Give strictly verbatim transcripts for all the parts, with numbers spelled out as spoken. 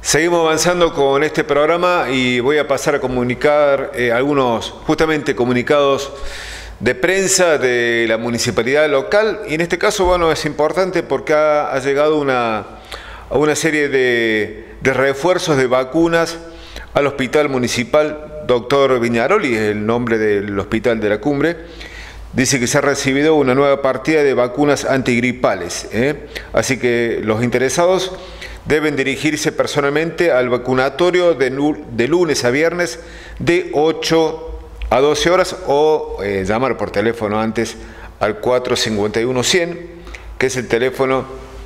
Seguimos avanzando con este programa y voy a pasar a comunicar eh, algunos justamente comunicados de prensa de la municipalidad local, y en este caso, bueno, es importante porque ha, ha llegado una, a una serie de, de refuerzos de vacunas al hospital municipal Doctor Viñaroli, es el nombre del hospital de la Cumbre. Dice que se ha recibido una nueva partida de vacunas antigripales, ¿eh? Así que los interesados deben dirigirse personalmente al vacunatorio de, de lunes a viernes de ocho a doce horas o eh, llamar por teléfono antes al cuatro cincuenta y uno cien, que es el teléfono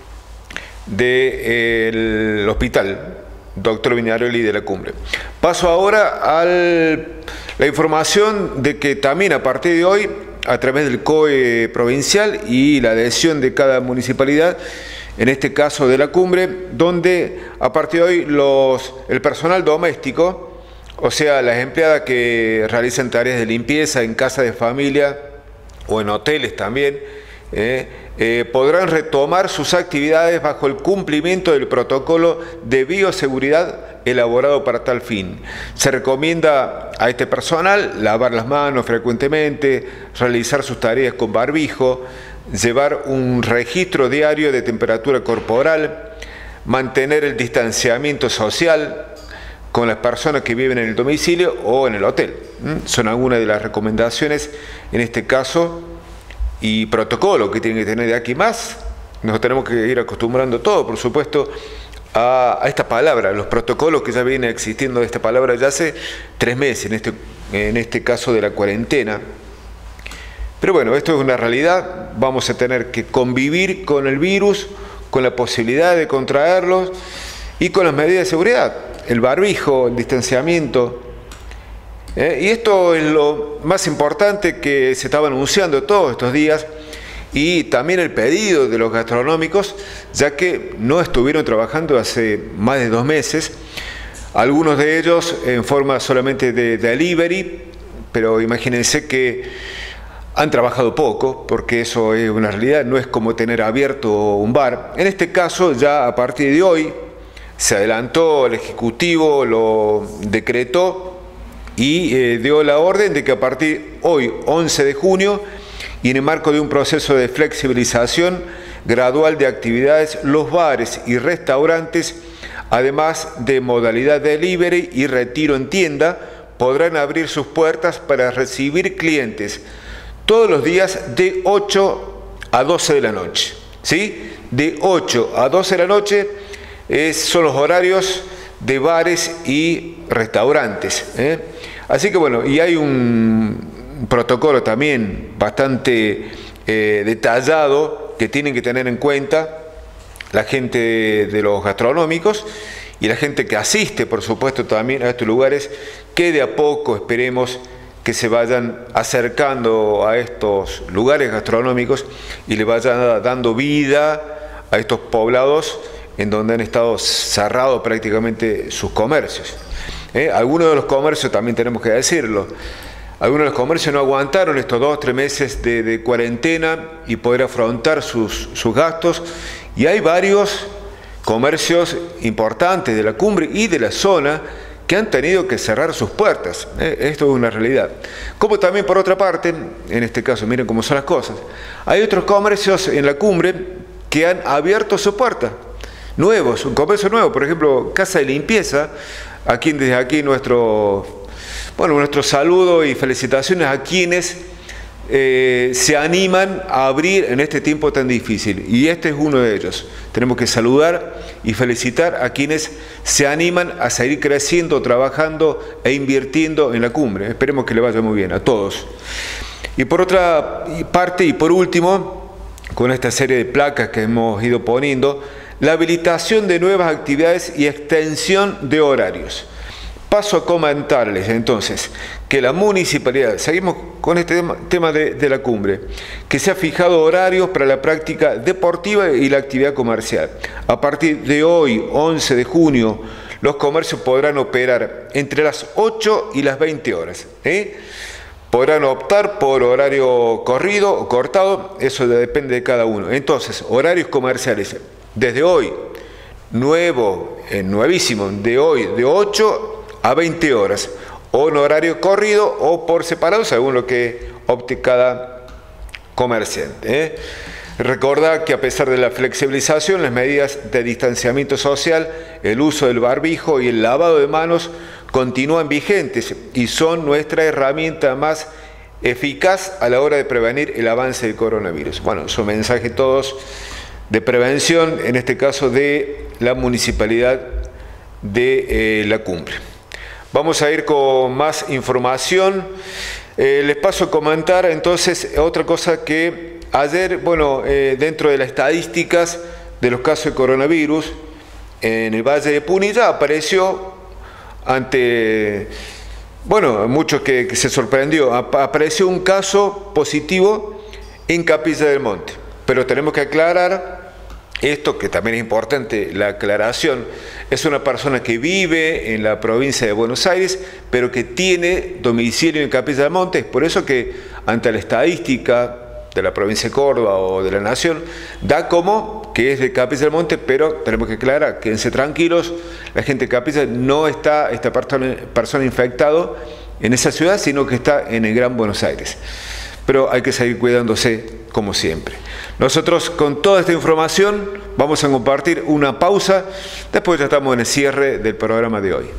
del hospital Doctor Viñaroli de la Cumbre. Paso ahora a la información de que también a partir de hoy, a través del C O E provincial y la adhesión de cada municipalidad, en este caso de la Cumbre, donde a partir de hoy los, el personal doméstico, o sea, las empleadas que realizan tareas de limpieza en casa de familia o en hoteles también, eh, eh, podrán retomar sus actividades bajo el cumplimiento del protocolo de bioseguridad elaborado para tal fin. Se recomienda a este personal lavar las manos frecuentemente, realizar sus tareas con barbijo, llevar un registro diario de temperatura corporal, mantener el distanciamiento social con las personas que viven en el domicilio o en el hotel. ¿Mm? Son algunas de las recomendaciones en este caso y protocolo que tienen que tener de aquí más. Nos tenemos que ir acostumbrando todo, por supuesto, a, a esta palabra, los protocolos que ya viene existiendo de esta palabra ya hace tres meses, en este, en este caso de la cuarentena. Pero bueno, esto es una realidad, vamos a tener que convivir con el virus, con la posibilidad de contraerlos y con las medidas de seguridad, el barbijo, el distanciamiento. ¿eh? Y esto es lo más importante que se estaba anunciando todos estos días, y también el pedido de los gastronómicos, ya que no estuvieron trabajando hace más de dos meses, algunos de ellos en forma solamente de delivery, pero imagínense que han trabajado poco, porque eso es una realidad, no es como tener abierto un bar. En este caso, ya a partir de hoy, se adelantó, el Ejecutivo lo decretó y eh, dio la orden de que a partir de hoy, once de junio, y en el marco de un proceso de flexibilización gradual de actividades, los bares y restaurantes, además de modalidad delivery y retiro en tienda, podrán abrir sus puertas para recibir clientes todos los días de ocho a doce de la noche, ¿sí? De ocho a doce de la noche es, son los horarios de bares y restaurantes, ¿eh? Así que bueno, y hay un protocolo también bastante eh, detallado que tienen que tener en cuenta la gente de los gastronómicos y la gente que asiste, por supuesto, también a estos lugares, que de a poco esperemos que se vayan acercando a estos lugares gastronómicos y le vayan dando vida a estos poblados en donde han estado cerrados prácticamente sus comercios. ¿Eh? Algunos de los comercios, también tenemos que decirlo, algunos de los comercios no aguantaron estos dos, tres meses de, de cuarentena y poder afrontar sus, sus gastos, y hay varios comercios importantes de la Cumbre y de la zona que han tenido que cerrar sus puertas. ¿eh? Esto es una realidad. Como también, por otra parte, en este caso, miren cómo son las cosas, hay otros comercios en la Cumbre que han abierto su puerta, nuevos, un comercio nuevo, por ejemplo, Casa de Limpieza, aquí desde aquí nuestro, bueno, nuestro saludo y felicitaciones a quienes eh, se animan a abrir en este tiempo tan difícil, y este es uno de ellos. Tenemos que saludar y felicitar a quienes se animan a seguir creciendo, trabajando e invirtiendo en la Cumbre. Esperemos que le vaya muy bien a todos. Y por otra parte, y por último, con esta serie de placas que hemos ido poniendo, la habilitación de nuevas actividades y extensión de horarios. Paso a comentarles entonces que la municipalidad, seguimos con este tema, tema de, de la Cumbre, que se ha fijado horarios para la práctica deportiva y la actividad comercial. A partir de hoy, once de junio, los comercios podrán operar entre las ocho y las veinte horas. ¿eh? Podrán optar por horario corrido o cortado, eso depende de cada uno. Entonces, horarios comerciales desde hoy, nuevo, eh, nuevísimo, de hoy, de ocho a veinte horas, o en horario corrido o por separado, según lo que opte cada comerciante. ¿eh? Recordá que a pesar de la flexibilización, las medidas de distanciamiento social, el uso del barbijo y el lavado de manos continúan vigentes y son nuestra herramienta más eficaz a la hora de prevenir el avance del coronavirus. Bueno, son mensajes todos de prevención, en este caso de la Municipalidad de eh, La Cumbre. Vamos a ir con más información. Eh, les paso a comentar entonces otra cosa que ayer, bueno, eh, dentro de las estadísticas de los casos de coronavirus, en el Valle de Punilla apareció ante, bueno, muchos que, que se sorprendió, ap apareció un caso positivo en Capilla del Monte. Pero tenemos que aclarar esto, que también es importante, la aclaración. Es una persona que vive en la provincia de Buenos Aires, pero que tiene domicilio en Capilla del Monte. Es por eso que ante la estadística de la provincia de Córdoba o de la Nación, da como que es de Capilla del Monte, pero tenemos que aclarar, quédense tranquilos, la gente de Capilla no está, esta persona, persona infectado en esa ciudad, sino que está en el Gran Buenos Aires. Pero hay que seguir cuidándose como siempre. Nosotros con toda esta información vamos a compartir una pausa, después ya estamos en el cierre del programa de hoy.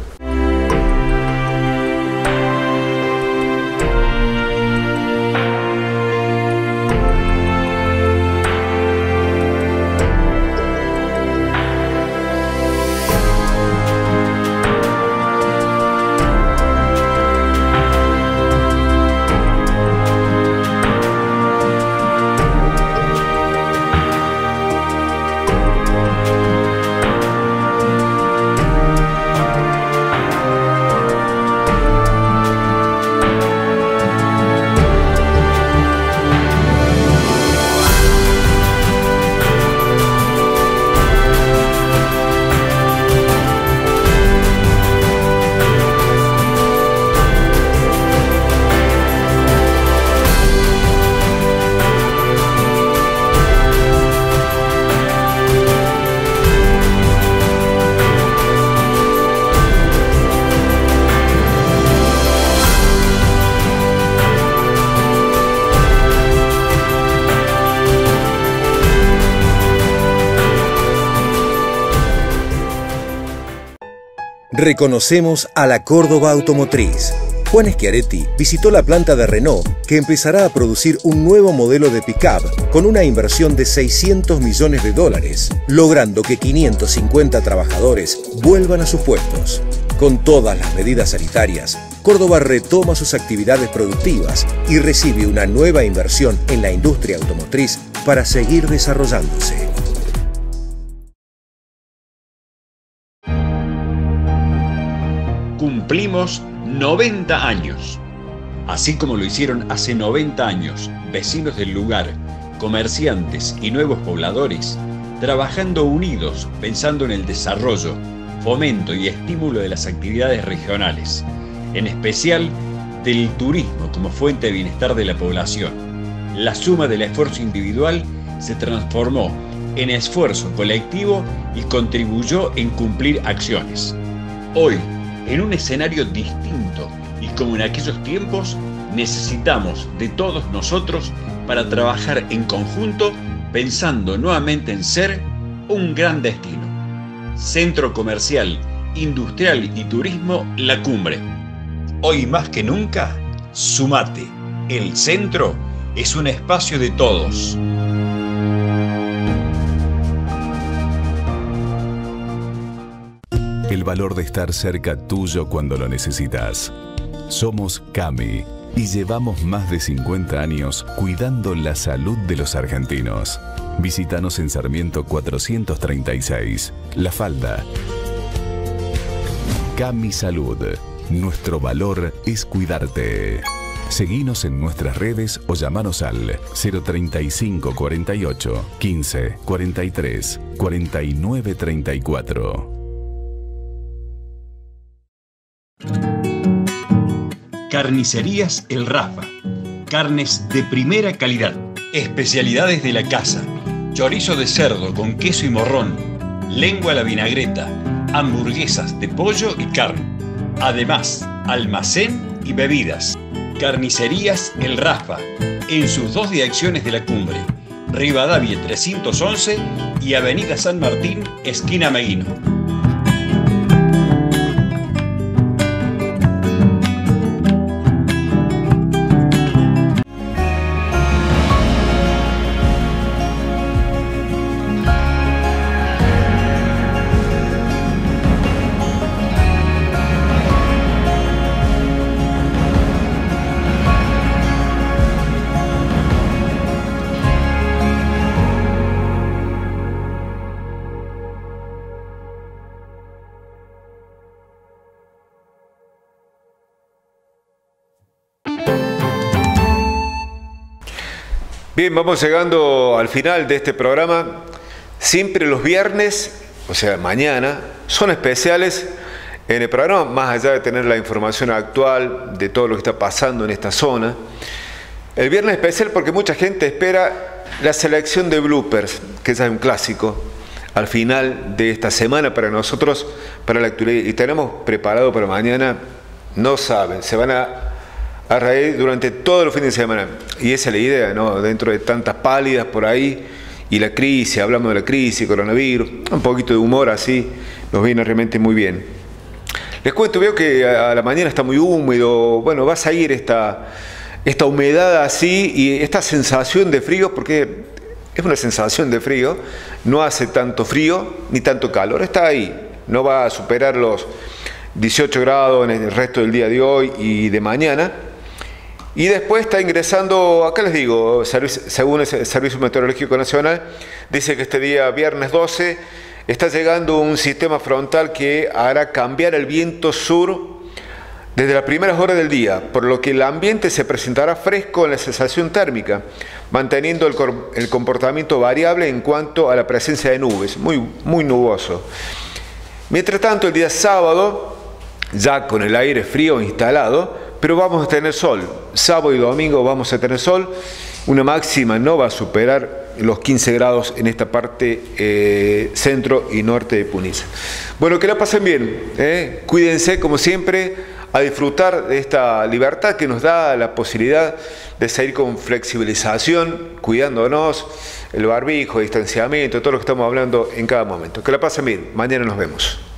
Reconocemos a la Córdoba Automotriz. Juan Schiaretti visitó la planta de Renault, que empezará a producir un nuevo modelo de pick-up con una inversión de seiscientos millones de dólares, logrando que quinientos cincuenta trabajadores vuelvan a sus puestos. Con todas las medidas sanitarias, Córdoba retoma sus actividades productivas y recibe una nueva inversión en la industria automotriz para seguir desarrollándose. Cumplimos noventa años. Así como lo hicieron hace noventa años vecinos del lugar, comerciantes y nuevos pobladores, trabajando unidos pensando en el desarrollo, fomento y estímulo de las actividades regionales, en especial del turismo como fuente de bienestar de la población. La suma del esfuerzo individual se transformó en esfuerzo colectivo y contribuyó en cumplir acciones. Hoy, en un escenario distinto y como en aquellos tiempos, necesitamos de todos nosotros para trabajar en conjunto pensando nuevamente en ser un gran destino. Centro Comercial, Industrial y Turismo La Cumbre. Hoy más que nunca, sumate. El centro es un espacio de todos. El valor de estar cerca tuyo cuando lo necesitas. Somos Cami y llevamos más de cincuenta años cuidando la salud de los argentinos. Visítanos en Sarmiento cuatrocientos treinta y seis, La Falda. Cami Salud. Nuestro valor es cuidarte. Seguinos en nuestras redes o llamanos al cero treinta y cinco cuarenta y ocho quince cuarenta y tres cuarenta y nueve treinta y cuatro. Carnicerías El Rafa. Carnes de primera calidad. Especialidades de la casa. Chorizo de cerdo con queso y morrón. lengua a la vinagreta, hamburguesas de pollo y carne. Además, almacén y bebidas. Carnicerías El Raspa, en sus dos direcciones de la cumbre, Rivadavia trescientos once y Avenida San Martín, esquina Meguino. Bien, vamos llegando al final de este programa. Siempre los viernes, o sea, mañana, son especiales en el programa, más allá de tener la información actual de todo lo que está pasando en esta zona. El viernes especial porque mucha gente espera la selección de bloopers, que es un clásico, al final de esta semana para nosotros, para la actualidad. Y tenemos preparado para mañana, no saben, se van a... a reír durante todos los fines de semana. Y esa es la idea, ¿no? Dentro de tantas pálidas por ahí, y la crisis, hablamos de la crisis, coronavirus, un poquito de humor así, nos viene realmente muy bien. Les cuento, veo que a la mañana está muy húmedo, bueno, va a salir esta, esta humedad así, y esta sensación de frío, porque es una sensación de frío, no hace tanto frío, ni tanto calor, está ahí, no va a superar los dieciocho grados en el resto del día de hoy y de mañana. Y después está ingresando, acá les digo, según el Servicio Meteorológico Nacional, dice que este día viernes doce está llegando un sistema frontal que hará cambiar el viento sur desde las primeras horas del día, por lo que el ambiente se presentará fresco en la sensación térmica, manteniendo el, el comportamiento variable en cuanto a la presencia de nubes, muy, muy nuboso. Mientras tanto, el día sábado, ya con el aire frío instalado, pero vamos a tener sol. Sábado y domingo vamos a tener sol. Una máxima no va a superar los quince grados en esta parte eh, centro y norte de Punilla. Bueno, que la pasen bien. ¿eh? Cuídense, como siempre, a disfrutar de esta libertad que nos da la posibilidad de seguir con flexibilización, cuidándonos, el barbijo, distanciamiento, todo lo que estamos hablando en cada momento. Que la pasen bien. Mañana nos vemos.